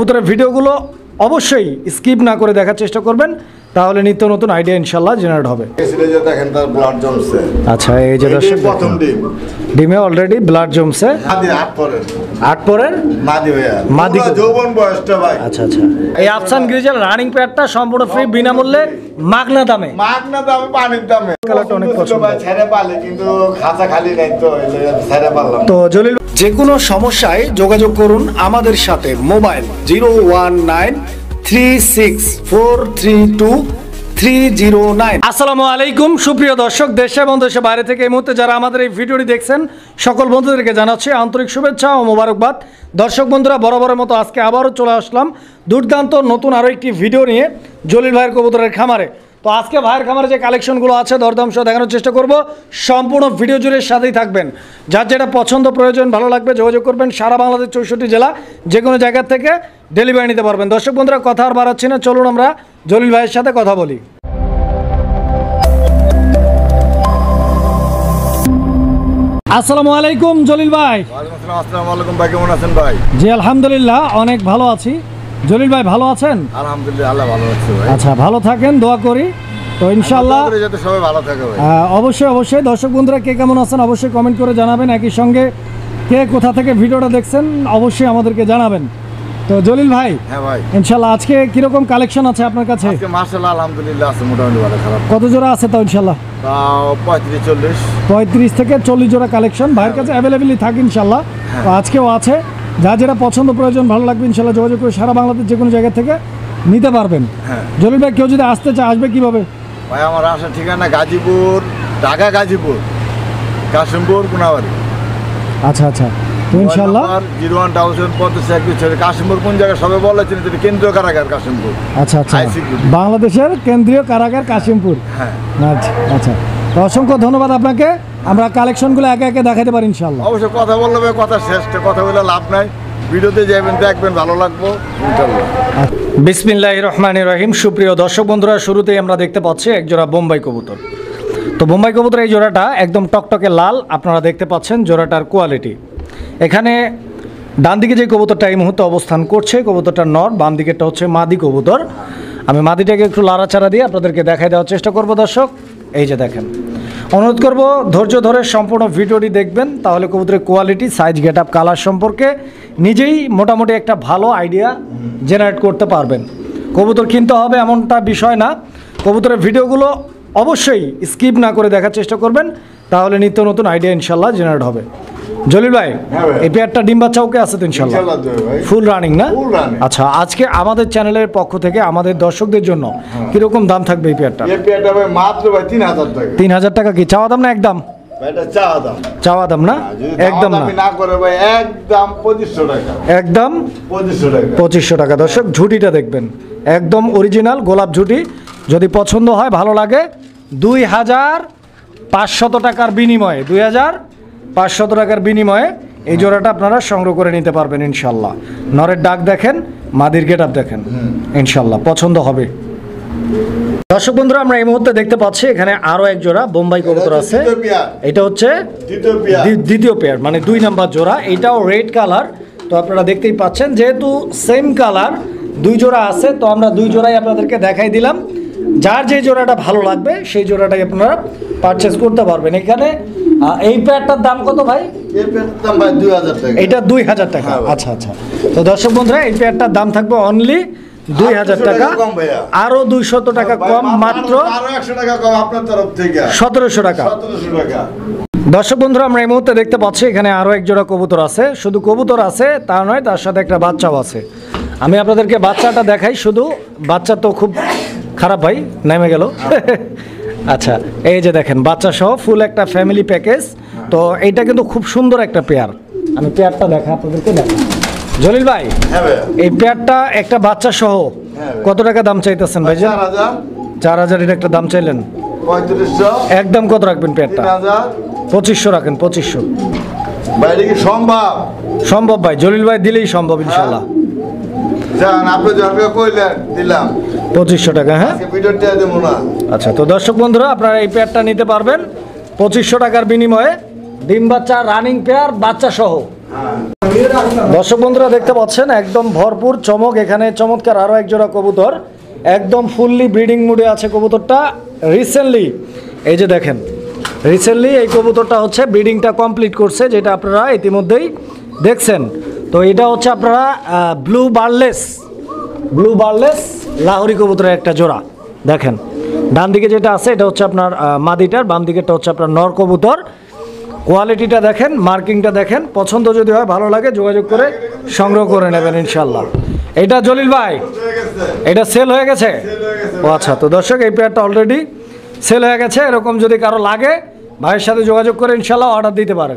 কবুতরের ভিডিওগুলো অবশ্যই স্কিপ না করে দেখার চেষ্টা করবেন, তাহলে নিত্য নতুন আইডিয়া ইনশাল্লাহ জেনারেট হবে। আচ্ছা, এই যে দর্শক ডিমে অলরেডি ব্লাড জমছে, 8 পরের মাদি। আচ্ছা আচ্ছা, এই আফসান গ্রিজেল রানিং প্যাডটা সম্পূর্ণ ফ্রি, বিনামূল্যে, মাগনা দামে পানির দামে। কালারটা অনেক পছন্দ, ছেড়ে পালে কিন্তু খাঁচা খালি নাই তো ছেড়ে পারলাম। তো জলিল, যে কোনো সমস্যায় যোগাযোগ করুন আমাদের সাথে। মোবাইল 01936432309। আসসালামু আলাইকুম সুপ্রিয় দর্শক, দেশে এবং দেশের বাইরে থেকে এই মুহূর্তে যারা আমাদের এই ভিডিওটি দেখছেন সকল বন্ধুদেরকে জানাচ্ছি আন্তরিক শুভেচ্ছা ও মোবারকবাদ। দর্শক বন্ধুরা, বরাবরের মতো আজকে আবারও চলে আসলাম দুর্দান্ত নতুন আরও একটি ভিডিও নিয়ে জলিল ভাইয়ের কবুতরের খামারে। তো আজকে ভাইয়ের খামারে যে কালেকশনগুলো আছে দরদাম সহ দেখানোর চেষ্টা করব, সম্পূর্ণ ভিডিও জুড়ে সাথেই থাকবেন। যার যেটা পছন্দ প্রয়োজন ভালো লাগবে যোগাযোগ করবেন। সারা বাংলাদেশ 64 জেলা যে কোনো জায়গা থেকে ডেলিভারি নিতে পারবেন। দর্শক বন্ধুরা, কথা আর বাড়াচ্ছি না, চলুন আমরা জলিল ভাইয়ের সাথে কথা বলি। আসসালামু আলাইকুম জলিল ভাই। আসসালামু আলাইকুম ভাই, কেমন আছেন ভাই? জি আলহামদুলিল্লাহ অনেক ভালো আছি। জলিল ভাই ভালো আছেন? আলহামদুলিল্লাহ, আল্লাহ ভালো আছে ভাই। আচ্ছা, ভালো থাকেন, দোয়া করি। তো ইনশাআল্লাহ যাতে সবাই ভালো থাকে ভাই। অবশ্যই অবশ্যই দর্শক বন্ধুরা কে কেমন আছেন অবশ্যই কমেন্ট করে জানাবেন। একই সঙ্গে কে কোথা থেকে ভিডিওটা দেখছেন অবশ্যই আমাদেরকে জানাবেন। তো জলিল ভাই, হ্যাঁ ভাই, ইনশাআল্লাহ আজকে কিরকম কালেকশন আছে আপনার কাছে? আজকে মাশাআল্লাহ আলহামদুলিল্লাহ আছে, মোটামুটি ভালো, খারাপ। কত জোড়া আছে তাও ইনশাআল্লাহ? 35 থেকে 40 জোড়া কালেকশন ভাইয়ের কাছে অ্যাভেলেবেলই থাকে ইনশাআল্লাহ। তো আজকেও আছে, যা যেটা পছন্দ প্রয়োজন ভালো লাগবে ইনশাআল্লাহ যোগাযোগ করে সারা বাংলাদেশ যে কোনো জায়গা থেকে নিতে পারবেন। হ্যাঁ জলিল ভাই, কেউ যদি আসতে চায় আসবে কিভাবে? ভাই আমার আসার ঠিকানা গাজীপুর, ঢাকা গাজীপুর, কাশিমপুর, কোনাবাড়ি। আচ্ছা আচ্ছা, তো ইনশাআল্লাহ 0177 কাশিমপুর কোন জায়গা সবাই বলেছেন যে কেন্দ্রীয় কারাগার কাশিমপুর। আচ্ছা আচ্ছা, বাংলাদেশের কেন্দ্রীয় কারাগার কাশিমপুর। হ্যাঁ আচ্ছা আচ্ছা, তো অসংখ্য ধন্যবাদ আপনাকে। আমরা কালেকশনগুলো একে একে দেখাতে পারি ইনশাআল্লাহ। অবশ্যই কথা বললে ভাই, কথা শেষ, কথা বলে লাভ নাই। ভিডিওতে যাবেন, দেখবেন, ভালো লাগবো ইনশাআল্লাহ। বিসমিল্লাহির রহমানির রহিম। সুপ্রিয় দর্শক বন্ধুরা, শুরুতেই আমরা দেখতে পাচ্ছি এক জোড়া বোম্বাই কবুতর। তো বোম্বাই কবুতর এই জোড়াটা একদম টকটকে লাল, আপনারা দেখতে পাচ্ছেন জোড়াটার কোয়ালিটি। এখানে ডান দিকে যে কবুতরটা এই মুহূর্তে অবস্থান করছে কবুতরটা নর, বাম দিকেরটা হচ্ছে মাদি কবুতর। আমি মাদিটাকে একটু লাড়াচাড়া দিয়ে আপনাদেরকে দেখাই দেওয়ার চেষ্টা করব। দর্শক এই যে দেখেন, অনুরোধ করব ধৈর্য ধরে সম্পূর্ণ ভিডিওটি দেখবেন, তাহলে কবুতরের quality, size, get up, colour সম্পর্কে নিজেই মোটামুটি একটা ভালো আইডিয়া জেনারেট করতে পারবেন। কবুতর কিনতে হবে এমনটা বিষয় না, কবুতরের ভিডিওগুলো অবশ্যই স্কিপ না করে দেখার চেষ্টা করবেন, তাহলে নিত্য নতুন আইডিয়া ইনশাল্লাহ জেনারেট হবে। জলিল ভাই, এই পেয়ারটা ডিম বাচ্চা ওকে আছে তো ইনশাল্লাহ? ফুল রানিং না? আচ্ছা, আজকে আমাদের চ্যানেলের পক্ষ থেকে আমাদের দর্শকদের জন্য কিরকম দাম থাকবে এই পেয়ারটা? মাত্র ভাই 3000 টাকা। 3000 টাকা কি চাওয়া দাম না একদম? চাওয়া দাম না, একদম না করে ভাই, একদম 2500 টাকা। একদম 2500 টাকা। দর্শক ঝুটিটা দেখবেন, একদম অরিজিনাল গোলাপ ঝুটি। যদি পছন্দ হয়, ভালো লাগে, 2500 টাকার বিনিময়ে, 2500 টাকার বিনিময়ে এই জোড়াটা আপনারা সংগ্রহ করে নিতে পারবেন ইনশাল্লাহ। নরের ডাক দেখেন, মাদির গেট আপ দেখেন, ইনশাল্লাহ পছন্দ হবে। দর্শক বন্ধুরা, আমরা এই মুহূর্তে দেখতে পাচ্ছি এখানে আরো এক জোড়া বোম্বাই কবুতর আছে। এটা হচ্ছে দ্বিতীয় পেয়ার, মানে 2 নাম্বার জোড়া। এটাও রেড কালার। তো আপনারা দেখতেই পাচ্ছেন, যেহেতু সেম কালার 2 জোড়া আছে, তো আমরা 2 জোড়াই আপনাদেরকে দেখাই দিলাম। যার যে জোড়াটা ভালো লাগবে সেই জোড়াটাই আপনারা পারচেস করতে পারবেন। এখানে এই পেয়ারটার দাম কত ভাই? এই পেয়ারটার দাম ভাই 2000 টাকা। এটা 2000 টাকা। আচ্ছা আচ্ছা, তো দর্শক বন্ধুরা, এই পেয়ারটার দাম থাকবে অনলি 2000 টাকা, আরো 200 টাকা কম, মাত্র 100 টাকা কম আপনার তরফ থেকে 1700 টাকা। দর্শক বন্ধুরা, আমরা এই মুহূর্তে দেখতে পাচ্ছি এখানে আরো এক জোড়া কবুতর আছে। শুধু কবুতর আছে তা নয়, তার সাথে একটা বাচ্চাও আছে। আমি আপনাদেরকে বাচ্চাটা দেখাই শুধু। বাচ্চা তো খুব খারাপ ভাই, নেমে গেল। আচ্ছা, এই যে দেখেন বাচ্চা সহ ফুল একটা ফ্যামিলি প্যাকেজ। তো এইটা কিন্তু খুব সুন্দর একটা পেয়ার। আমি পেয়ারটা দেখা আপনাদেরকে দেখা। জলিল ভাই, এই পেয়ারটা একটা বাচ্চা সহ কত টাকা দাম চাইতেছেন ভাই? 4000 এর একটা দাম চাইলেন। 3500 একদম কত রাখবেন পেয়ারটা? 2500 রাখেন। 2500 বাইরে কি সম্ভব? সম্ভব ভাই, জলিল ভাই দিলেই সম্ভব ইনশাআল্লাহ। জান আপনি যখন কইলেন দিলাম 2500 টাকা। হ্যাঁ, ভিডিওটা দেব না। আচ্ছা, তো দর্শক বন্ধুরা, আপনারা এই পেয়ারটা নিতে পারবেন 2500 টাকার বিনিময়ে। ডিম বাচ্চা রানিং পেয়ার, বাচ্চা সহ দর্শক বন্ধুরা দেখতে পাচ্ছেন একদম ভরপুর চমক, এখানে চমৎকার আরো এক জোড়া কবুতর, একদম ফুললি ব্রিডিং মুডে আছে কবুতরটা। রিসেন্টলি এই যে দেখেন, রিসেন্টলি এই কবুতরটা হচ্ছে ব্রিডিংটা কমপ্লিট করছে, যেটা আপনারা ইতিমধ্যেই দেখছেন। তো এটা হচ্ছে আপনারা ব্লু বার্লেস লাহোরি কবুতরের একটা জোড়া। দেখেন ডান দিকে যেটা আছে এটা হচ্ছে আপনার মাদিটার, বাম দিকেরটা হচ্ছে আপনার নর কবুতর। কোয়ালিটিটা দেখেন, মার্কিংটা দেখেন, পছন্দ যদি হয় ভালো লাগে যোগাযোগ করে সংগ্রহ করে নেবেন ইনশাল্লাহ। এটা জলিল ভাই, এটা সেল হয়ে গেছে? ও আচ্ছা, তো দর্শক এই পেয়ারটা অলরেডি সেল হয়ে গেছে। এরকম যদি কারো লাগে ভাইয়ের সাথে যোগাযোগ করে ইনশাল্লাহ অর্ডার দিতে পারেন।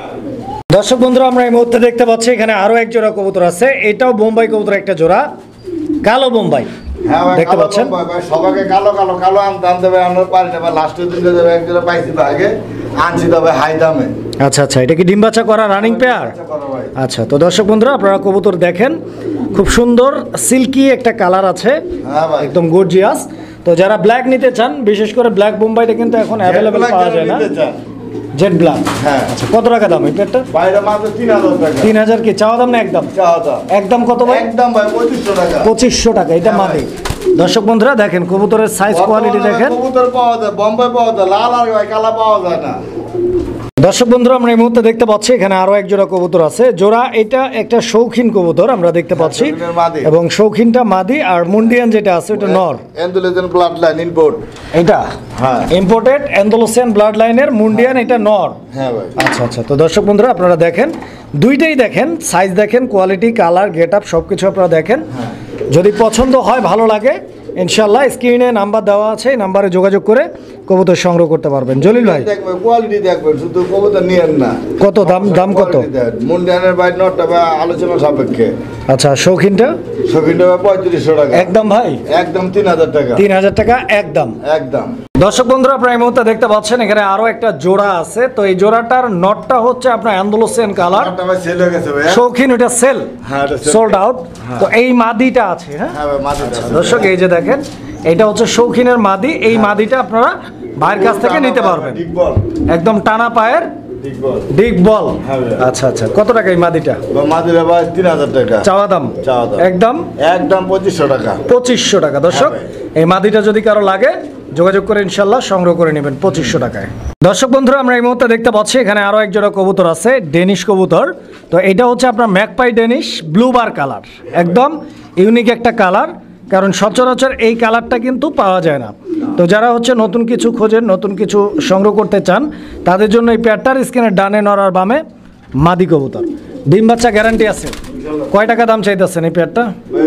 দর্শক বন্ধুরা আমরা এই মুহূর্তে দেখতে পাচ্ছি এখানে আরো এক জোড়া কবুতর আছে, এটাও বোম্বাই কবুতর একটা জোড়া, কালো বোম্বাই। দেখতে পাচ্ছেন সবাইকে কালো কালো কালো আনতে হবে, আমরা পারি না, লাস্টের দিনে যাবে এক জোড়া পাইছি আগে আনছি, তবে হাই দামে। আচ্ছা আচ্ছা, এটা কি ডিম বাচ্চা করা রানিং পেয়ার? আচ্ছা, তো দর্শক বন্ধুরা আপনারা কবুতর দেখেন, খুব সুন্দর সিল্কি একটা কালার আছে, একদম গর্জিয়াস। তো যারা ব্ল্যাক নিতে চান, বিশেষ করে ব্ল্যাক বোম্বাইটা কিন্তু এখন অ্যাভেলেবেল পাওয়া যায় না, জেড ব্ল্যাক। হ্যাঁ, আচ্ছা, কত টাকা দাম এই পেয়ারটা? বাইরে মাত্র 3000 টাকা। 3000 কি চাওয়া দাম না একদম? চাওয়া দাম। একদম কত ভাই? একদম ভাই 2500 টাকা। 2500 টাকা, এটা মাদি। দর্শক বন্ধুরা দেখেন কবুতরের সাইজ কোয়ালিটি দেখেন, কবুতর পাওয়া যায়, বোম্বাই পাওয়া যায়, লাল আর কালা পাওয়া যায় না। দর্শক বন্ধুরা আমরা এই মুহূর্তে দেখতে পাচ্ছি এখানে আরো এক জোড়া কবুতর আছে, জোড়া এটা একটা শৌখিন কবুতর আমরা দেখতে পাচ্ছি, এবং শৌখিনটা মাদি, আর মুন্ডিয়ান যেটা আছে ওটা নর। এন্ডোলেশন ব্লাড লাইন ইম্পোর্ট এটা, হ্যাঁ ইম্পোর্টেড এন্ডোলেশিয়ান ব্লাড লাইনের মুন্ডিয়ান, এটা নর। হ্যাঁ ভাই। আচ্ছা আচ্ছা, তো দর্শক বন্ধুরা আপনারা দেখেন, দুইটাই দেখেন, সাইজ দেখেন, কোয়ালিটি, কালার, গেট আপ সবকিছু আপনারা দেখেন। যদি পছন্দ হয় ভালো লাগে ইনশাল্লাহ স্ক্রিনে নাম্বার দেওয়া আছে, এই নাম্বারে যোগাযোগ করে কবুতর সংগ্রহ করতে পারবেন। জলিল ভাই দেখবেন কোয়ালিটি দেখবেন, শুধু কবুতর নিয়েন না। কত দাম? দাম কত? মুন্ডিয়ানের বাইরে নটটা আলোচনা সাপেক্ষে। আচ্ছা, শৌখিনটা? শৌখিনটা 3500 টাকা একদম ভাই, একদম 3000 টাকা। 3000 টাকা একদম। একদম। দর্শক বন্ধুরা আপনারা এই মুহূর্তে দেখতে পাচ্ছেন এখানে আরো একটা জোড়া আছে, তো এই জোড়াটার নটটা হচ্ছে আপনার অ্যান্ডালুসিয়ান কালার, সেল হয়ে গেছে ভাই। শৌখিন, ওটা সেল, হ্যাঁ সোল্ড আউট। তো এই মাদিটা আছে, হ্যাঁ ভাই মাদি। দর্শক এই যে দেখেন, এটা হচ্ছে শৌখিনের মাদি, এই মাদিটা আপনারা ভাইয়ের কাছ থেকে নিতে পারবেন, একদম টানা পায়ের ডিগ বল। আচ্ছা আচ্ছা, কত টাকা এই মাদিটা? মাদিরা ভাই 3000 টাকা চাওয়া দাম। একদম একদম 2500 টাকা। 2500 টাকা। দর্শক এই মাদিটা যদি কারো লাগে যোগাযোগ করে ইনশাল্লাহ সংগ্রহ করে নেবেন 2500 টাকায়। দর্শক বন্ধুরা আমরা এই মুহূর্তে দেখতে পাচ্ছি এখানে আরো এক জোড়া কবুতর আছে, ডেনিশ কবুতর। তো এটা হচ্ছে আপনার magpie Danish, blue bar colour, একদম ইউনিক একটা কালার, কারণ সচরাচর এই কালারটা কিন্তু পাওয়া যায় না। তো যারা হচ্ছে নতুন কিছু খোঁজেন, নতুন কিছু সংগ্রহ করতে চান, তাদের জন্য এই পেয়ারটার স্ক্রিনের ডানে নর আর বামে মাদি কবুতর, ডিম বাচ্চা গ্যারান্টি আছে। কয় টাকা দাম চাইতেছেন এই পেয়ারটা?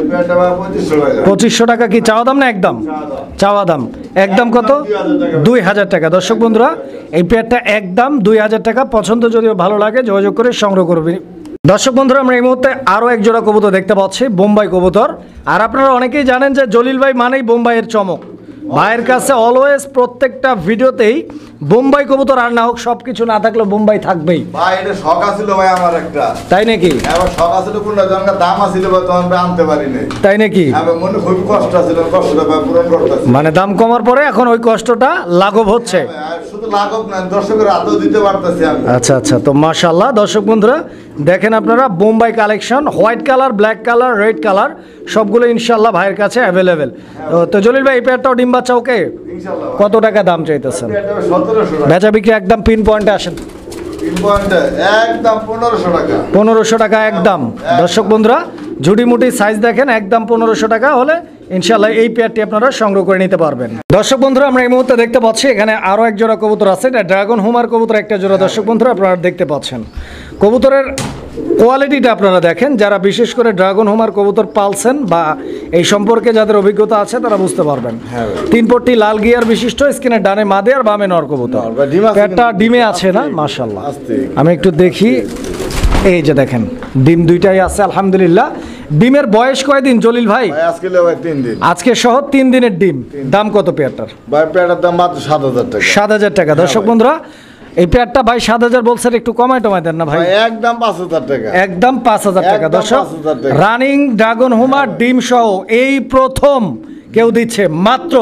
2500 টাকা। কি চাওয়া দাম না একদম? চাওয়া দাম। একদম কত? 2000 টাকা। দর্শক বন্ধুরা এই পেয়ারটা একদম 2000 টাকা। পছন্দ যদি ভালো লাগে যোগাযোগ করে সংগ্রহ করবেন। দর্শক বন্ধুরা আমরা এই মুহূর্তে আরো এক জোড়া কবুতর দেখতে পাচ্ছি, বোম্বাই কবুতর। আর আপনারা অনেকেই জানেন যে জলিল ভাই মানেই বোম্বাইয়ের চমক, ভাইয়ের কাছে অলওয়েজ প্রত্যেকটা ভিডিওতেই বোম্বাই কবুতর, আর না হোক সবকিছু না থাকলে বোম্বাই থাকবেই। ভাই এটা শখ আছিল ভাই আমার একটা। তাই নাকি? এবার শখ আছিল, কোনটা জনকা দাম আছিল ভাই, তখন আনতে পারি নাই। তাই নাকি? এবার মনে খুব কষ্ট আছিল, কষ্টটা ভাই পূরণ করতেছি। মানে দাম কমার পরে এখন ওই কষ্টটা লাঘব হচ্ছে। শুধু লাঘব না, দর্শকের হাতেও দিতে পারতেছি আমি। আচ্ছা আচ্ছা, তো মাশাআল্লাহ দর্শক বন্ধুরা দেখেন আপনারা Bombay collection, white colour, black colour, red colour সবগুলো ইনশাআল্লাহ ভাইয়ের কাছে অ্যাভেলেবেল। তো জলিল ভাই এই পেয়ারটাও ডিম বাচ্চা ওকে? কত টাকা দাম চাইতেছেন? 1700 টাকা। বেচা বিক্রি একদম পিন পয়েন্টে আসেন। একদম 1500 টাকা। 1500 টাকা একদম। দর্শক বন্ধুরা ঝুটিমুটি সাইজ দেখেন, একদম 1500 টাকা হলে ইনশাআল্লাহ এই পেয়ারটি আপনারা সংগ্রহ করে নিতে পারবেন। দর্শক বন্ধুরা আমরা এই মুহূর্তে দেখতে পাচ্ছি এখানে আরো এক জোড়া কবুতর আছে, এটা ড্রাগন হুমার কবুতর একটা জোড়া। দর্শক বন্ধুরা আপনারা দেখতে পাচ্ছেন কবুতরের কোয়ালিটিটা আপনারা দেখেন, যারা বিশেষ করে ড্রাগন হুমার কবুতর পালছেন বা এই সম্পর্কে যাদের অভিজ্ঞতা আছে তারা বুঝতে পারবেন। 3 পট্টি লাল গিয়ার বিশিষ্ট, স্কিনের ডানে মাদে আর বামে নর কবুতর। পেয়ারটা ডিমে আছে না? মাশাআল্লাহ, আমি একটু দেখি। এই যে দেখেন ডিম দুইটাই আছে আলহামদুলিল্লাহ। ডিমের বয়স কয়দিন জলিল ভাই? আজকে 3 দিন। আজকে সহ 3 দিনের ডিম। দাম কত পেয়ারটার? ভাই পেয়ারটার দাম মাত্র 7000 টাকা। 7000 টাকা। দর্শক বন্ধুরা এই পেয়ারটা ভাই 7000 বলছেন, একটু কমায় টমায় দেন না ভাই? একদম 5000 টাকা। একদম 5000 টাকা। দর্শক রানিং ড্রাগন হুমার ডিম সহ এই প্রথম কেউ দিচ্ছে মাত্র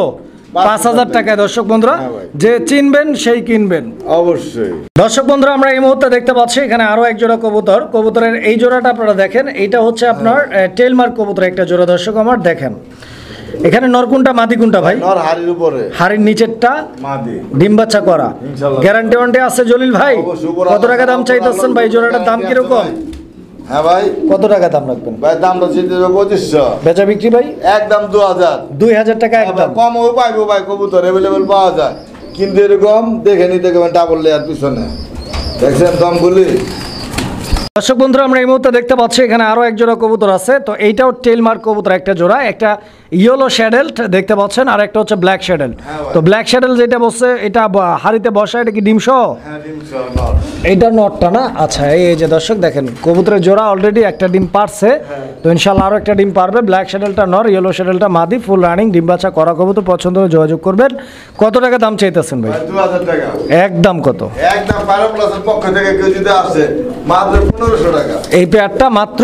5,000 টাকায় দর্শক বন্ধুরা, হ্যাঁ ভাই। যে চিনবেন সেই কিনবেন। অবশ্যই দর্শক বন্ধুরা আমরা এই মুহূর্তে দেখতে পাচ্ছি এখানে আরো এক জোড়া কবুতর। কবুতরের এই জোড়াটা আপনারা দেখেন, এইটা হচ্ছে আপনার টেলমার্ক কবুতর একটা জোড়া। দর্শক আমার দেখেন এখানে নরকুনটা মাদি কোনটা ভাই? নর হাড়ির উপরে হাড়ির নিচেরটা মাদি। ডিম বাচ্চা করা, ইনশাআল্লাহ। গ্যারান্টি ওয়ারেন্টি আছে জলিল ভাই? অবশ্যই, উপর কত টাকা দাম চাইতেছেন ভাই? জোড়াটার দাম কিরকম? হ্যাঁ ভাই, কত টাকা দাম রাখবেন ভাই দামটা চিন্তা 2500, বেচা বিক্রি ভাই? একদম 2000। 2000 টাকা একদম। কমও পাইবো ভাই, কবুতর অ্যাভেলেবেল পাওয়া যায়, কিন্তু এরকম দেখে নিতে গেবেন ডাবল লেয়ার পিছনে, দেখছেন দমগুলি। দর্শক বন্ধুরা আমরা এই মুহূর্তে দেখতে পাচ্ছি এখানে আরো এক জোড়া কবুতর আছে। তো এইটাও টেলমার্ক কবুতর একটা জোড়া, একটা ইয়েলো শ্যাডেল দেখতে পাচ্ছেন আর একটা হচ্ছে ব্ল্যাক শ্যাডেল। হ্যাঁ ভাই। তো ব্ল্যাক শ্যাডেল যেটা বসছে এটা হাড়িতে বসা, এটা কি ডিম সহ? হ্যাঁ ডিম সহ নর। এইটা নটটা না? আচ্ছা, এই যে দর্শক দেখেন কবুতরের জোড়া অলরেডি একটা ডিম পারছে, তো ইনশাল্লাহ আরো একটা ডিম পারবে। ব্ল্যাক শ্যাডেলটা নর, ইয়েলো শ্যাডেলটা মাদি, ফুল রানিং ডিম বাচ্চা করা কবুতর। পছন্দ হলে যোগাযোগ করবেন। কত টাকা দাম চাইতেছেন ভাই? ভাই 2000 টাকা একদম কত? একদম পারো প্লাসের পক্ষ থেকে কেউ যদি আসে মাত্র 1500 টাকা। এই পেয়ারটা মাত্র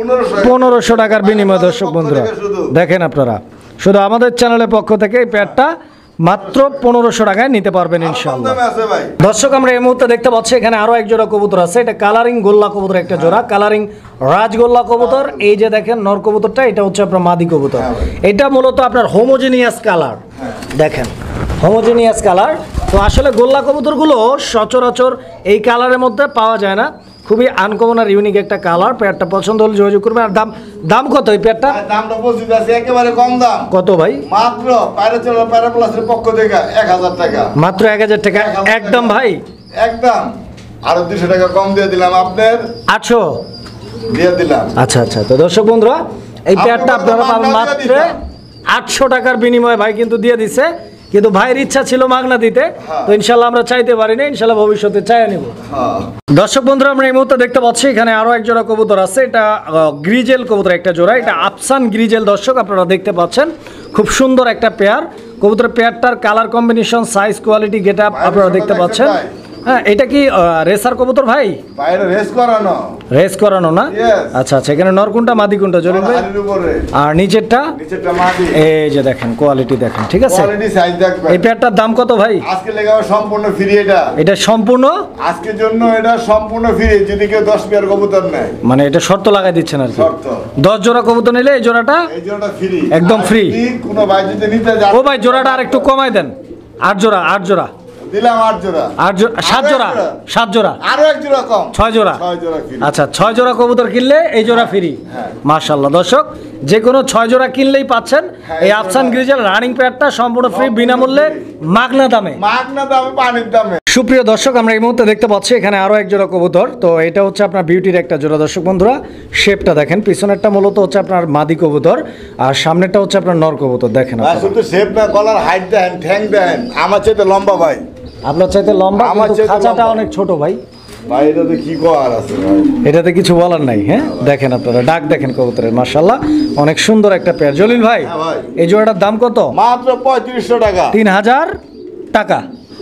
1500 টাকার বিনিময়ে দর্শক বন্ধুরা দেখেন আপনারা, শুধু আমাদের চ্যানেলের পক্ষ থেকে এই পেয়ারটা মাত্র 1500 টাকায় নিতে পারবেন ইনশাআল্লাহ। আছে ভাই। দর্শক আমরা এই মুহূর্তে দেখতে পাচ্ছি এখানে আরো এক জোড়া কবুতর আছে। এটা কালারিং গোল্লা কবুতর একটা জোড়া, কালারিং রাজগোল্লা কবুতর। এই যে দেখেন নর কবুতরটা, এটা হচ্ছে আপনার মাদি কবুতর। এটা মূলত আপনার হোমোজেনিয়াস কালার, দেখেন হোমোজেনিয়াস কালার। তো আসলে গোল্লা কবুতরগুলো সচরাচর এই কালারের মধ্যে পাওয়া যায় না, খুবই আনকমন আর ইউনিক একটা কালার। পেয়ারটা পছন্দ হলে যোগাযোগ করবেন। আর দাম কত এই পেয়ারটা? ভাই দামটা পৌঁছে আছে একেবারে কম দাম। কত ভাই? মাত্র পায়রা প্লাসের পক্ষ থেকে 1000 টাকা। মাত্র 1000 টাকা একদম ভাই, একদম। আরো 200 টাকা কম দিয়ে দিলাম, আপনার 800 দিয়ে দিলাম। আচ্ছা আচ্ছা। তো দর্শক বন্ধুরা এই পেয়ারটা আপনি আপনারা বলতে পাবেন মাগনা মাত্র দিয়ে 800 টাকার বিনিময়ে। ভাই কিন্তু দিয়ে দিছে, কিন্তু ভাইয়ের ইচ্ছা ছিল মাগনা দিতে, তো ইনশাল্লাহ আমরা চাইতে পারি না, ইনশাল্লাহ ভবিষ্যতে চাই নিব। হ্যাঁ দর্শক বন্ধুরা আমরা এই মুহূর্তে দেখতে পাচ্ছি এখানে আরো এক জোড়া কবুতর আছে। এটা গ্রিজেল কবুতর একটা জোড়া, এটা আফসান গ্রিজেল। দর্শক আপনারা দেখতে পাচ্ছেন খুব সুন্দর একটা পেয়ার। কবুতরের পেয়ারটার colour combination, size, quality, get up আপনারা দেখতে পাচ্ছেন। হ্যাঁ, এটা কি রেসার কবুতর ভাই? বাইরে রেস করানো। রেস করানো না? Yes. আচ্ছা আচ্ছা। এখানে নর কোনটা মাদি কোনটা জলিল ভাই? হাড়ির উপরে আর নিচেরটা? নিচেরটা মাদি। এই যে দেখেন কোয়ালিটি দেখেন, ঠিক আছে। কোয়ালিটি সাইজ দেখবেন। এই পেয়ারটার দাম কত ভাই? আজকে লেগে সম্পূর্ণ ফ্রি এটা। এটা সম্পূর্ণ আজকের জন্য এটা সম্পূর্ণ ফ্রি, যদি কেউ 10 পেয়ার কবুতর নেয়। মানে এটা শর্ত লাগাই দিচ্ছেন আর কি? শর্ত 10 জোড়া কবুতর নিলে এই জোড়াটা এই জোড়াটা ফ্রি, একদম free। কোনো ভাই যদি নিতে যায়, ও ভাই জোড়াটা আর একটু কমাই দেন। 8 জোড়া, 8 জোড়া, দিলাম 8 জোড়া, 8 জোড়া, 7 জোড়া, 7 জোড়া, আরো 1 জোড়া কম, 6 জোড়া। 6 জোড়া ফ্রি। আচ্ছা, 6 জোড়া কবুতর কিনলে এই জোড়া ফ্রি। হ্যাঁ। মাশাআল্লাহ দর্শক, যে কোনো 6 জোড়া কিনলেই পাচ্ছেন হ্যাঁ, এই এই আফসান জোড়া। গ্রিজেল রানিং পেয়ারটা সম্পূর্ণ ফ্রি, বিনামূল্যে, মাগনা দামে। মাগনা দামে, পানির দামে। সুপ্রিয় দর্শক আমরা এই মুহূর্তে দেখতে পাচ্ছি এখানে আরো এক জোড়া কবুতর। তো এটা হচ্ছে আপনার বিউটির একটা জোড়া। দর্শক বন্ধুরা শেপটা দেখেন, পিছনেরটা মূলত হচ্ছে আপনার মাদি কবুতর আর সামনেরটা হচ্ছে আপনার নর কবুতর। দেখেন ভাই আপনারা। শুধু শেপ না, কলার হাইট দেন, ঠ্যাং দেন, আমার চাইতে লম্বা ভাই। আপনার চাইতে লম্বা, আমার কিন্তু চাইতে খাঁচাটা লম্বা। অনেক ছোট ভাই। ভাই এটাতে কি করার আছে ভাই? এটাতে কিছু বলার নাই। হ্যাঁ, দেখেন আপনারা ডাক দেখেন কবুতরের, মাশাআল্লাহ অনেক সুন্দর একটা পেয়ার। জলিল ভাই হ্যাঁ ভাই। এই জোড়াটার দাম কত? মাত্র 3500 টাকা। 3000 টাকা।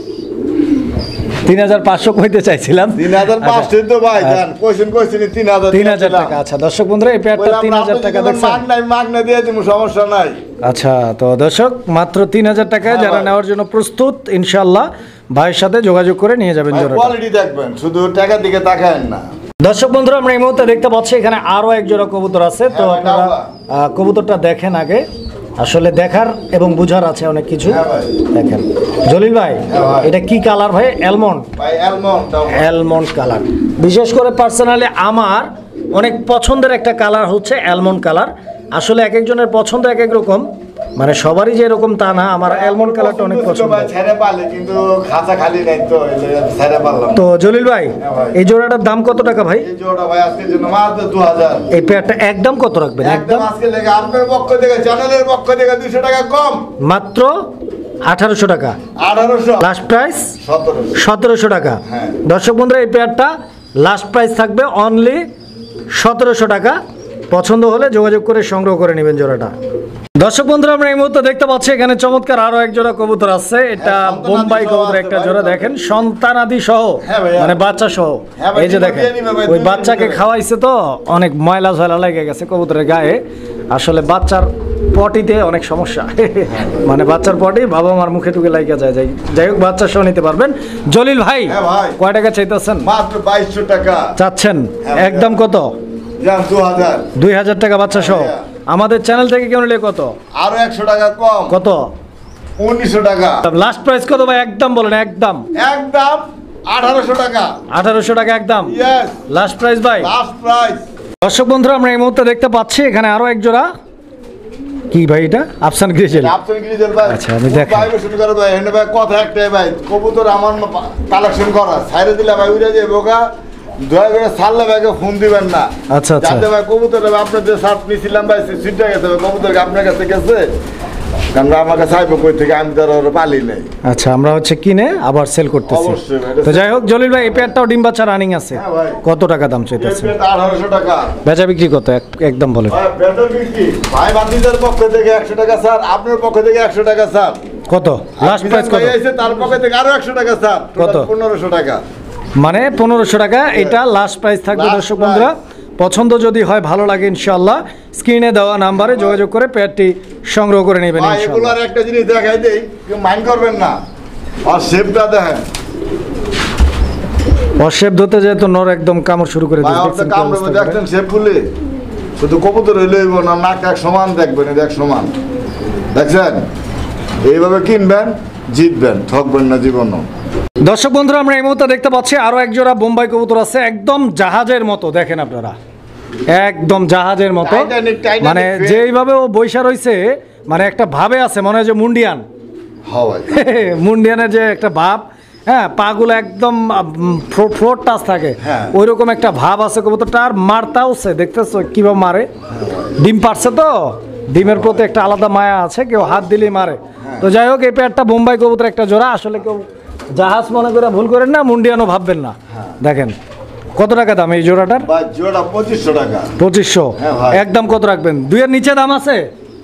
3500 কইতে চাইছিলাম। 3500 তো ভাই আচ্ছা। জান, কোশ্চেন 3000 3000 টাকা। আচ্ছা দর্শক বন্ধুরা এই পেয়ারটা 3000 টাকা দেখছেন। মাগনা দিয়ে দিমু, সমস্যা নাই। আচ্ছা, তো দর্শক মাত্র 3000 টাকায় হ্যাঁ যারা ভাই। নেওয়ার জন্য প্রস্তুত, ইনশাআল্লাহ ভাইয়ের সাথে যোগাযোগ করে নিয়ে যাবেন জোড়াটা। কোয়ালিটি দেখবেন, শুধু টাকার দিকে তাকায়েন না। দর্শক বন্ধুরা আমরা এই মুহূর্তে দেখতে পাচ্ছি এখানে আরো এক জোড়া কবুতর আছে। তো হ্যাঁ ভাই, আপনারা ডাউলা। কবুতরটা দেখেন আগে, আসলে দেখার এবং বুঝার আছে অনেক কিছু। হ্যাঁ ভাই। দেখেন জলিল ভাই হ্যাঁ ভাই। এটা কি কালার ভাই? অ্যালমন্ড। ভাই অ্যালমন্ড অ্যালমন্ড কালার। বিশেষ করে পার্সোনালি আমার অনেক পছন্দের একটা কালার হচ্ছে অ্যালমন্ড কালার। আসলে এক একজনের পছন্দ এক এক রকম, মানে সবারই যে এরকম তা না। আমার অ্যালমন্ড কালারটা অনেক পছন্দ। ভাই ছেড়ে পালে, কিন্তু খাঁচা খালি নাই তো, ছেড়ে পারলাম। তো জলিল ভাই হ্যাঁ ভাই। এই জোড়াটার দাম কত টাকা ভাই? এই জোড়া ভাই আজকের জন্য মাত্র 2000। এই পেয়ারটা একদম কত রাখবেন? একদম একদম আজকে লেগে আপনার পক্ষ থেকে, চ্যানেলের পক্ষ থেকে 200 টাকা কম, মাত্র 1800 টাকা। 1800, লাস্ট প্রাইস 1700। 1700 টাকা। হ্যাঁ। দর্শক বন্ধুরা এই পেয়ারটা লাস্ট প্রাইস থাকবে অনলি 1700 টাকা। পছন্দ হলে যোগাযোগ করে সংগ্রহ করে নেবেন জোড়াটা। দর্শক বন্ধুরা, আমরা এই মুহূর্তে দেখতে পাচ্ছি এখানে চমৎকার আরো এক জোড়া কবুতর আছে। এটা বোম্বাই কবুতর একটা জোড়া, দেখেন সন্তানাদি সহ, মানে বাচ্চা সহ। এই যে দেখেন ওই বাচ্চাকে খাওয়াইছে তো অনেক ময়লা ঝয়লা লেগে গেছে কবুতরের গায়ে। আসলে বাচ্চার পটিতে অনেক সমস্যা, মানে বাচ্চার পটি বাবা মার মুখে টুকে লাগিয়ে যায়। যাই হোক, বাচ্চা সহ নিতে পারবেন। জলিল ভাই কয় টাকা চাইতেছেন? মাত্র 2200 টাকা চাচ্ছেন। একদম কত? 2000। 2000 টাকা বাচ্চা সহ। আমাদের চ্যানেল থেকে কেউ নিলে কত? আরো 100 টাকা কম। কত? 1900 টাকা। লাস্ট প্রাইস কত ভাই? একদম বলেন, একদম। একদম 1800 টাকা। 1800 টাকা একদম। ইয়েস, লাস্ট প্রাইস ভাই। Last price. দর্শক বন্ধুরা, আমরা এই মুহূর্তে দেখতে পাচ্ছি এখানে আরো এক জোড়া। কি ভাই এটা? আফসান গ্রিজেল। আফসান গ্রিজেল ভাই। আচ্ছা, আমি দেখাই। ভাই শুরু করে ভাই, এনে ভাই কথা একটাই ভাই, কবুতর আমার কালেকশন করা ছাইরে দিলে ভাই উড়ে যায় বোকা। দয়া করে ছাড়লে ভাইকে ফোন দিবেন না। আচ্ছা আচ্ছা। যাতে ভাই কবুতর আপনার যে সার্চ নিয়েছিলাম ভাই সিটটা গেছে ভাই, কবুতর আপনার কাছে গেছে, কারণ আমার কাছে আইবো কই থেকে, আমি তো আর পালি নাই। আচ্ছা, আমরা হচ্ছে কিনে আবার সেল করতেছি। অবশ্যই ভাই। তো যাই হোক জলিল ভাই, এই পেয়ারটাও ডিম বাচ্চা রানিং আছে। হ্যাঁ ভাই। কত টাকা দাম চাইতেছে? 1800 টাকা। বেচা বিক্রি কত একদম বলেন? ভাই বেতন বিক্রি ভাই বাতিদের পক্ষ থেকে 100 টাকা স্যার, আপনার পক্ষ থেকে 100 টাকা স্যার। কত লাস্ট প্রাইস? কত ভাই আইছে তার পক্ষ থেকে আরো 100 টাকা স্যার। কত? 1500 টাকা। মানে 1500 টাকা এটা লাস্ট প্রাইস থাকবে। Last দর্শক বন্ধুরা, পছন্দ যদি হয়, ভালো লাগে, ইনশাআল্লাহ স্ক্রিনে দেওয়া নাম্বারে যোগাযোগ করে পেয়ারটি সংগ্রহ করে নেবেন ভাই ইনশাআল্লাহ। এগুলোর একটা জিনিস দেখাই দেই, কেউ মাইন্ড করবেন না। আর শেপটা দেখেন অশেপ ধরতে যায় তো নর একদম কামড় শুরু করে ভাই, দিয়েছে। আপনি কামড়ে দেখছেন শেপগুলি, শুধু কবুতর হইলে হইব না, নাক এক সমান দেখবেন, এক সমান দেখছেন। এইভাবে কিনবেন, জিতবেন, ঠকবেন না জীবনও। দর্শক বন্ধুরা, আমরা এই মুহূর্তে দেখতে পাচ্ছি আরো এক জোড়া বোম্বাই কবুতর আছে, একদম জাহাজের মতো। দেখেন আপনারা, একদম জাহাজের মতো, Titanic মানে face। যেইভাবে ও বৈশা রইছে, মানে একটা ভাবে আছে, মনে হয় যে মুন্ডিয়ান। হ্যাঁ ভাই। মুন্ডিয়ানের যে একটা ভাব, হ্যাঁ, পাগুলো একদম ফ্লোর টাচ থাকে, হ্যাঁ। ওইরকম একটা ভাব আছে কবুতরটা। আর মারতাও সে, দেখতেছো কিভাবে মারে। ডিম পারছে তো, ডিমের প্রতি একটা আলাদা মায়া আছে, কেউ হাত দিলেই মারে। তো যাই হোক, এই পেয়ারটা বোম্বাই কবুতর একটা জোড়া। আসলে কেউ জাহাজ মনে করে ভুল করেন না, মুন্ডিয়ানও ভাববেন না। দেখেন কত টাকা দাম এই জোড়াটার? ভাই জোড়া 2500 টাকা। 2500। হ্যাঁ ভাই। একদম কত রাখবেন? দুইয়ের নিচে দাম আছে?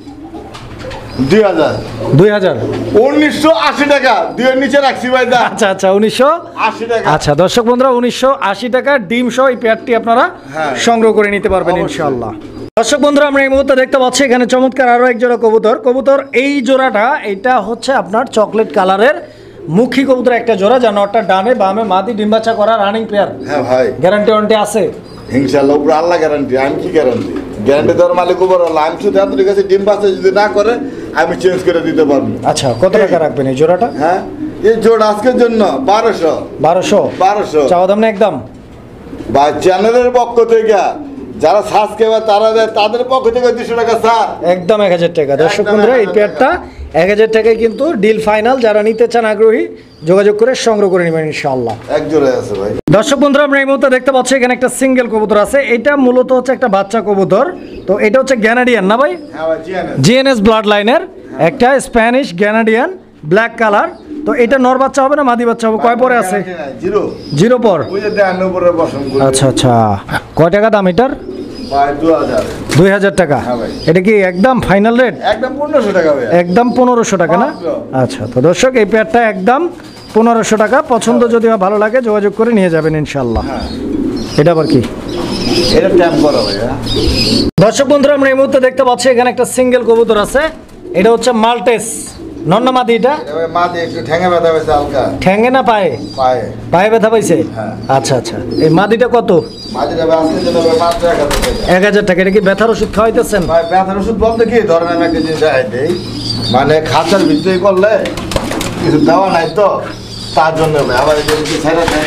2000। 2000। 1980 টাকা দুইয়ের নিচে রাখছি ভাই দা। আচ্ছা আচ্ছা, 1980 টাকা। আচ্ছা দর্শক বন্ধুরা, 1980 টাকা ডিম সহ এই পেয়ারটি আপনারা হ্যাঁ। সংগ্রহ করে নিতে পারবেন অবশ্যই। ইনশাআল্লাহ। দর্শক বন্ধুরা, আমরা এই মুহূর্তে দেখতে পাচ্ছি এখানে চমৎকার আরো এক জোড়া কবুতর। এই জোড়াটা, এটা হচ্ছে আপনার চকলেট কালারের মুখী কবুতর একটা জোড়া, যা নটটা ডানে বামে মাদি ডিম বাচ্চা করা রানিং পেয়ার। হ্যাঁ ভাই, গ্যারান্টি ওয়ারেন্টি আছে ইনশাআল্লাহ উপরে আল্লাহ গ্যারান্টি, আমি কি গ্যারান্টি? গ্যারান্টি দেওয়ার মালিক উপর আল্লাহ। আমি শুধু আপনাদের কাছে ডিম বাচ্চা যদি না করে আমি চেঞ্জ করে দিতে পারবো। আচ্ছা, কত টাকা রাখবেন এই জোড়াটা? হ্যাঁ, এই জোড়া আজকের জন্য 1200। 1200 চাওয়া দাম না একদম? বা চ্যানেলের পক্ষ থেকে যারা সাবস্ক্রাইবার তারা দেয়, তাদের পক্ষ থেকে 200 টাকা স্যার। একদম 1000 টাকা। দর্শক একদম বন্ধুরা, এই 1000 পেয়ারটা 1000 টাকায় কিন্তু ডিল ফাইনাল। যারা নিতে চান আগ্রহী, যোগাযোগ করে সংগ্রহ করে নেবেন ইনশাআল্লাহ। এক জোড়া আছে ভাই। দর্শক বন্ধুরা, আমরা এই মুহূর্তে দেখতে পাচ্ছি এখানে একটা সিঙ্গেল কবুতর আছে। এটা মূলত হচ্ছে একটা বাচ্চা কবুতর। তো এটা হচ্ছে গ্যানাডিয়ান না ভাই? হ্যাঁ ভাই, চ্যানেল জিএনএস ব্লাড লাইনের একটা স্প্যানিশ গ্যানাডিয়ান, ব্ল্যাক কালার। তো এটা নর বাচ্চা হবে না মাদি বাচ্চা হবে? কয় পরে আছে? জিরো। 0 পর। ওই যে দেন উপরে বসন করে। আচ্ছা আচ্ছা, কয় টাকা দাম এটার? ভাই 2000। 2000 টাকা। হ্যাঁ ভাই। এটা কি একদম ফাইনাল রেট? একদম 1500 টাকা ভাই। একদম 1500 টাকা না? মাত্র। আচ্ছা, তো দর্শক, এই পেয়ারটা একদম 1500 টাকা। পছন্দ যদি হয়, ভালো লাগে, যোগাযোগ করে নিয়ে যাবেন ইনশাআল্লাহ। হ্যাঁ, এটা আবার কি? এটা ট্যাম্প করা ভাই। দর্শক বন্ধুরা, আমরা এই মুহূর্তে দেখতে পাচ্ছি এখানে একটা সিঙ্গেল কবুতর আছে। এটা হচ্ছে মাল্টেস, নর না মাদি এটা? এটা ভাই মা দিয়ে একটু ঠ্যাঙে ব্যথা পেয়েছে হালকা। ঠ্যাঙ্গে না পায়ে? পায়ে। পায়ে ব্যথা পাইছে? হ্যাঁ। আচ্ছা আচ্ছা, এই মাদিটা কত? মাঝিটা ভাই আজকের জন্য ভাই মাত্র 1000 টাকা। 1000 টাকা। এটা কি ব্যথার ওষুধ খাওয়াইতেছেন? ভাই ব্যথার ওষুধ বলতে কি ধরেন, আমি একটা জিনিস দেখাই দেই, মানে খাঁচার ভিতরে করলে কিছু দেওয়া নাই তো, তার জন্য ভাই আবার এটা কিছু ছেড়ে দেয়।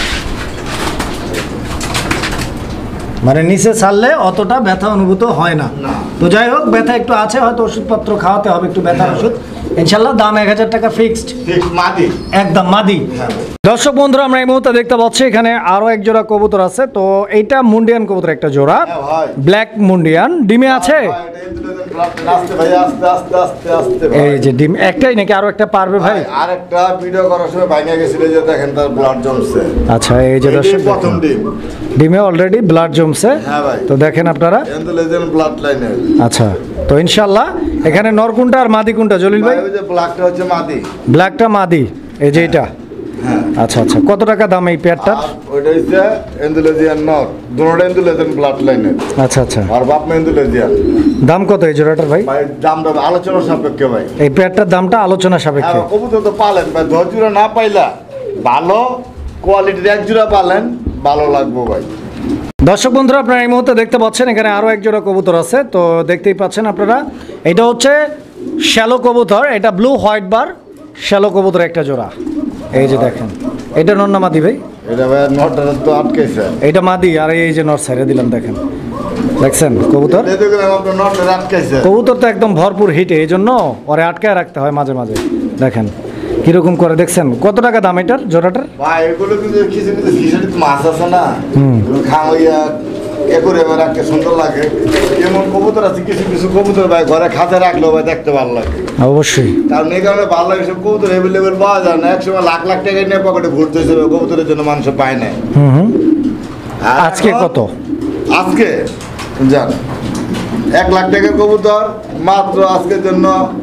মানে নিচে ছাড়লে অতটা ব্যথা অনুভূত হয় না। না। তো যাই হোক, ব্যথা একটু আছে, হয়তো ওষুধপত্র খাওয়াতে হবে, একটু ব্যথার ওষুধ। ইনশাল্লাহ দাম 1000 টাকা ফিক্সড, ঠিক মাদি। একদম মাদি। হ্যাঁ। দর্শক বন্ধুরা, আমরা এই মুহূর্তে দেখতে পাচ্ছি এখানে আরো এক জোড়া কবুতর আছে। তো এইটা মুন্ডিয়ান কবুতর একটা জোড়া, হ্যাঁ ভাই। ব্ল্যাক মুন্ডিয়ান, ডিমে আছে? ভাই, এটা ইন্দোনেশিয়ান আস্তে ভাই, আস্তে আস্তে আস্তে আস্তে ভাই। এই যে ডিম একটাই নাকি আরো একটা পারবে ভাই? আরেকটা ভিডিও করার সময় ভাঙে গেছিল, যে দেখেন তার ব্লাড জমছে। আচ্ছা এই যে দর্শক প্রথম ডিম। ডিমে অলরেডি ব্লাড জমছে। হ্যাঁ ভাই। তো দেখেন আপনারা। এন্ডোলেজিয়ান ব্লাড লাইনের। আচ্ছা তো ইনশাআল্লাহ এখানে নর কোনটা আর মাদি কোনটা জলিল ভাই? ওই যে ব্ল্যাকটা হচ্ছে মাদি। ব্ল্যাকটা মাদি, এই যে এটা। হ্যাঁ। আচ্ছা আচ্ছা, কত টাকা দাম এই পেয়ারটার? আর ওইটা হচ্ছে এন্ডোলেজিয়ান নর, দুটোটা এন্ডোলেজিয়ান ব্লাড লাইনের। আচ্ছা আচ্ছা, আর বাপ মা এন্ডোলেজিয়ান। দাম কত এই জোড়াটার ভাই? ভাই দামটা আলোচনা সাপেক্ষে ভাই। এই পেয়ারটার দামটা আলোচনা সাপেক্ষে। হ্যাঁ, কবুতর তো পালেন ভাই, 10 জোড়া না পাইলা ভালো কোয়ালিটির 1 জোড়া পালেন, ভালো লাগবে ভাই। দর্শক বন্ধুরা আপনারা এই মুহূর্তে দেখতে পাচ্ছেন এখানে আরও এক জোড়া কবুতর আছে। তো দেখতেই পাচ্ছেন আপনারা, এটা হচ্ছে শ্যালো কবুতর, এটা ব্লু হোয়াইট বার শ্যালো কবুতর একটা জোড়া। এই যে দেখেন, এটা নর না মাদি ভাই? এটা ভাই নটটা তো আটকাইছে। এটা মাদি, আর এই যে নর ছেড়ে দিলাম, দেখেন দেখছেন কবুতর। এই দেখুন আপনার নটটা আটকাইছে। কবুতর তো একদম ভরপুর হিটে, এই জন্য ওরে আটকায় রাখতে হয় মাঝে মাঝে। দেখেন কিরকম করে, দেখছেন কত টাকা দাম এটার জোড়াটার? ভাই এগুলো কিন্তু কিছু কিছু ফিশারিতে মাছ আছে না, খাওয়াইয়া এ করে এবার রাখতে সুন্দর লাগে। এমন কবুতর আছে কিছু কিছু কবুতর ভাই ঘরে খাতে রাখলেও ভাই দেখতে ভালো লাগে। অবশ্যই, কারণ এই কারণে ভালো লাগে, সব কবুতর অ্যাভেলেবেল পাওয়া যায় না। একসময় লাখ লাখ টাকা নিয়ে পকেটে ঘুরতে হয়েছিল, কবুতরের জন্য মানুষ পায় না। হুম। আর আজকে এখন- কত? আজকে জান 1 লাখ টাকার কবুতর মাত্র আজকের জন্য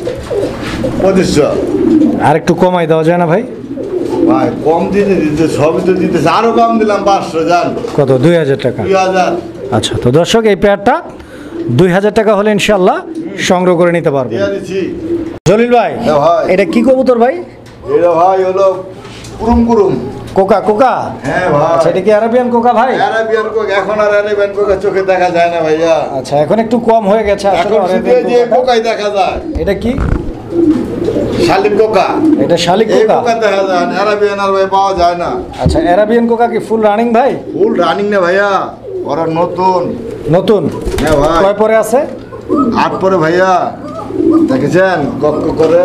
2500। আর একটু কমাই দেওয়া যায় না ভাই? ভাই কম দিতে সবই তো দিতেছে, আরো কম দিলাম 500 জান। কত? 2000 টাকা। 2000। আচ্ছা তো দর্শক এই পেয়ারটা 2000 টাকা হলে ইনশাল্লাহ সংগ্রহ করে নিতে পারবেন। দিয়া দিছি। জলিল ভাই, হ্যাঁ ভাই। এটা কি কবুতর ভাই? এটা ভাই হলো কুরুম কুরুম। Coca Coca? হ্যাঁ ভাই। আচ্ছা, এটা কি আরাবিয়ান কোকা ভাই? আরাবিয়ান কোক এখন আর আরাবিয়ান কোকা চোখে দেখা যায় না ভাইয়া। আচ্ছা, এখন একটু কম হয়ে গেছে আসলে এখন শুধু আরাবিয়ান এই যে কোকাটা। কোকাই দেখা যায়। এটা কি? শালিম কোকা। এটা শালিক এই কোকা? কোকা দেখা যায়, আরাবিয়ান আর ভাই পাওয়া যায় না। আচ্ছা, আরাবিয়ান কোকা কি ফুল রানিং ভাই? ফুল রানিং না ভাইয়া, ওরা নতুন। নতুন? হ্যাঁ ভাই। কয় পরে আছে? 8 পরে ভাইয়া, দেখেছেন কক কক করে।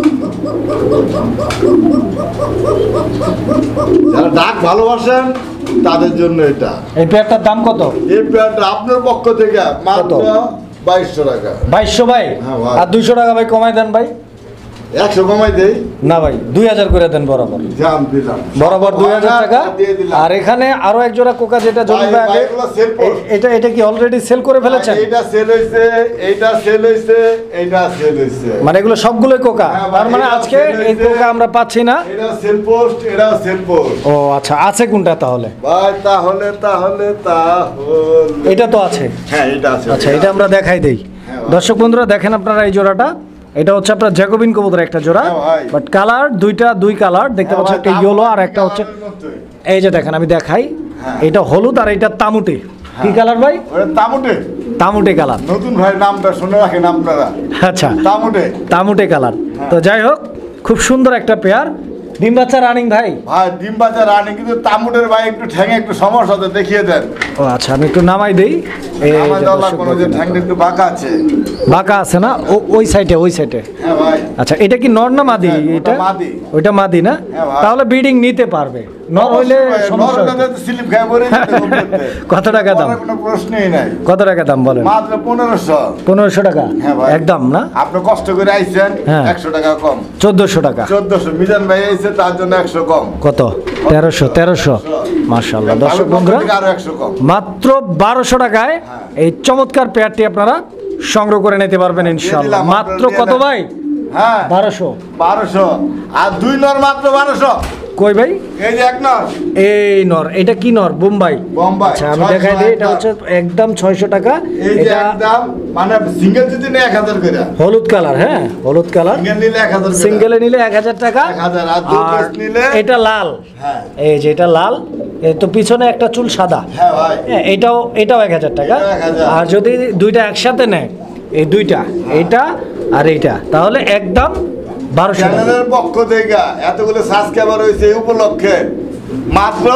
যারা ডাক ভালোবাসেন তাদের জন্য এটা। এই পেয়ারটার দাম কত? এই প্যান্ট আপনার পক্ষ থেকে মাত্র 2200 টাকা। 2200 ভাই? হ্যাঁ ভাই। আর 200 টাকা ভাই কমাই দেন ভাই। 100 কমাই দেই। না ভাই, 2000 করে দেন বরাবর। জান দিলাম বরাবর 2000 টাকা। দিয়ে দিলাম। আর এখানে আরো এক জোড়া কোকা যেটা জমি ভাই, আগে, এগুলো sell post। এটা কি অলরেডি সেল করে ফেলেছেন? এইটা সেল হইছে, এইটা সেল হইছে, এইটা সেল হইছে। মানে এগুলো সবগুলোই কোকা? হ্যাঁ ভাই, তার মানে এটা আজকে sell এই হয়েছে। কোকা আমরা পাচ্ছি না। এটা সেল পোস্ট, এটা সেল পোস্ট। ও আচ্ছা, আছে কোনটা তাহলে? ভাই তাহলে তাহলে তাহলে এটা তো আছে। হ্যাঁ এটা আছে। আচ্ছা, এটা আমরা দেখাই দেই। হ্যাঁ ভাই। দর্শক বন্ধুরা দেখেন আপনারা এই জোড়াটা, এটা হচ্ছে আপনার জ্যাকোবিন কবুতর একটা জোড়া, হ্যাঁ ভাই। বাট কালার দুই কালার দেখতে হ্যাঁ পাচ্ছেন, ভাই, একটা ইয়েলো আর একটা হচ্ছে এই যে দেখেন, আমি দেখাই, হ্যাঁ। এটা হলুদ আর এটা তামুটে। কি কালার ভাই? ওটা তামুটে। তামুটে কালার। নতুন ভাই নামটা শুনে রাখেন আপনারা, আচ্ছা, তামুটে। তামুটে কালার। হ্যাঁ। তো যাই হোক, খুব সুন্দর একটা পেয়ার। ডিম বাচ্চা রানিং ভাই? ভাই ডিম বাজার রানি, কিন্তু তামুটের ভাই একটু ঠ্যাঙে একটু সমস্যা আছে, দেখিয়ে দেন। ও আচ্ছা, আমি একটু নামাই দেই। এই আমার যে দরকার দর্শক কোনো যে দেখেন। ঠ্যাংটা একটু বাঁকা আছে। বাঁকা আছে না? ওই সাইডে, ওই সাইডে। হ্যাঁ ভাই। আচ্ছা, এটা কি নর না মাদি? হ্যাঁ, ওটা এটা মাদি। ওইটা মাদি না? হ্যাঁ ভাই। তাহলে ব্রিডিং নিতে পারবে। নর হইলে সমস্যা হতো। নরটা তো স্লিপ খায় পড়ে যেতে করতে। কত টাকা দাম? পরে কোনো প্রশ্নই নাই। কত টাকা দাম বলেন? মাত্র 1500। 1500 টাকা? হ্যাঁ ভাই। একদম না? আপনি কষ্ট করে আইছেন, হ্যাঁ। 100 টাকা কম। 1400 টাকা। 1400 মিজান ভাই আইছে, তার জন্য 100 কম। কত? 1300? মাশাআল্লাহ। দর্শক বন্ধুরা, আরো 100 কম। মাত্র 1200 টাকায় হ্যাঁ। এই চমৎকার পেয়ারটি আপনারা সংগ্রহ করে নিতে পারবেন ইনশাআল্লাহ। দিলাম, মাত্র আপনারা কত দিয়ে দেন। ভাই? হ্যাঁ 1200? 1200 আর 2 নর মাত্র 1200। কই ভাই? এই যে 1 নর এই নর, এটা কি নর? বোম্বাই? বোম্বাই। আচ্ছা, আমি 600 দেখাই দিই, এটা একদম। হচ্ছে একদম 600 টাকা। এই যে এটা একদম মানে সিঙ্গেল যদি নেয় 1000 করে, হলুদ কালার। হ্যাঁ, হলুদ কালার। সিঙ্গেল নিলে 1000 করে, সিঙ্গেলে নিলে 1000 টাকা। 1000 আর 2 আর পিস নিলে এটা লাল। হ্যাঁ এই যে এটা লাল, এই তো পিছনে একটা চুল সাদা। হ্যাঁ ভাই। হ্যাঁ, এটাও 1000 টাকা। এটাও 1000। আর যদি দুইটা একসাথে নেয়, এই দুইটা, এইটা আর এইটা, তাহলে একদম 1200 টাকা। চ্যানেলের পক্ষ থেকে এতগুলো সাবস্ক্রাইবার হয়েছে এই উপলক্ষে মাত্র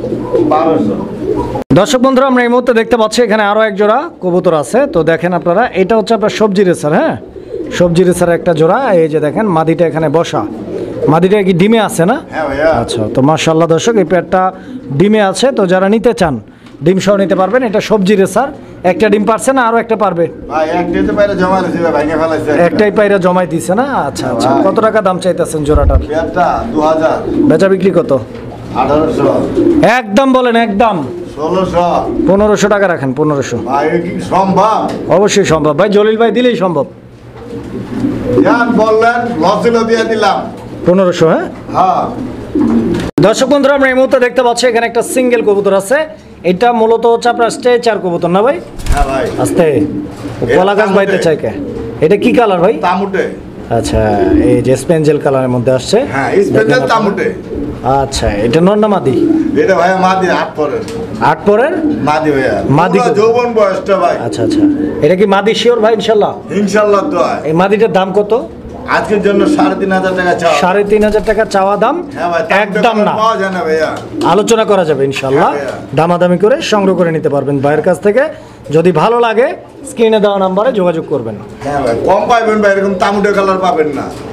1200। দর্শক বন্ধুরা, আমরা এই মুহূর্তে দেখতে পাচ্ছি এখানে আরো এক জোড়া কবুতর আছে। তো দেখেন আপনারা, এটা হচ্ছে আপনার সবজি রেসার। হ্যাঁ, সবজি রেসার একটা জোড়া। এই যে দেখেন, মাদিটা এখানে বসা। মাদিটা কি ডিমে আছে না? হ্যাঁ ভাইয়া। আচ্ছা, তো মাশাআল্লাহ দর্শক, এই পেয়ারটা ডিমে আছে। তো যারা নিতে চান ডিম সহ নিতে পারবেন। এটা সবজি রেসার। একটা ডিম পারছে না আরো একটা পারবে? ভাই একটাই তো বাইরে জমা রয়েছে ভাঙে ফেলাইছে একটাই পায়রা জমাই দিছে না? আচ্ছা আচ্ছা। ভাই। কত টাকা দাম চাইতেছেন জোড়াটার? পেয়ারটা 2000 বেচা বিক্রি কত? 1800 একদম বলেন, একদম 1600 1500 টাকা রাখেন। 1500 ভাই এ কি সম্ভব? অবশ্যই সম্ভব ভাই, জলিল ভাই দিলেই সম্ভব। জান বললেন লসিল দিয়ে দিলাম 1500। হ্যাঁ হ্যাঁ দর্শক বন্ধুরা, আমরা এই মুহূর্তে দেখতে পাচ্ছি এখানে একটা সিঙ্গেল কবুতর আছে। এটা মূলত হচ্ছে আপনার স্ট্রেচার কবুতর না ভাই? হ্যাঁ ভাই আস্তে কলা গাছ বাইতে চাই কে? এটা কি কালার ভাই? তামুটে আচ্ছা, এই যে স্পেঞ্জেল কালারের মধ্যে আসছে। হ্যাঁ স্পেশাল তামুটে। আচ্ছা, এটা নর না মাদি? এটা ভাইয়া মাদি 8 পরের 8 পরের মাদি ভাইয়া মাদি পুরো কত? যৌবন বয়সটা ভাই আচ্ছা আচ্ছা, এটা কি মাদি শিওর ভাই ইনশাল্লাহ? ইনশাআল্লাহ তো হয়। এই মাদিটার দাম কত? আজকের জন্য 3500 টাকা চাও। 3500 টাকা চাওয়া দাম, হ্যাঁ ভাই একদম না, পাওয়া যায় না ভাইয়া। আলোচনা করা যাবে ইনশাল্লাহ। হ্যাঁ ভাইয়া। দামাদামি করে সংগ্রহ করে নিতে পারবেন ভাইয়ের কাছ থেকে। যদি ভালো লাগে স্ক্রিনে দেওয়া নাম্বারে যোগাযোগ করবেন। হ্যাঁ ভাই কম পাইবেন ভাই, এরকম তামুটে কালার পাবেন না।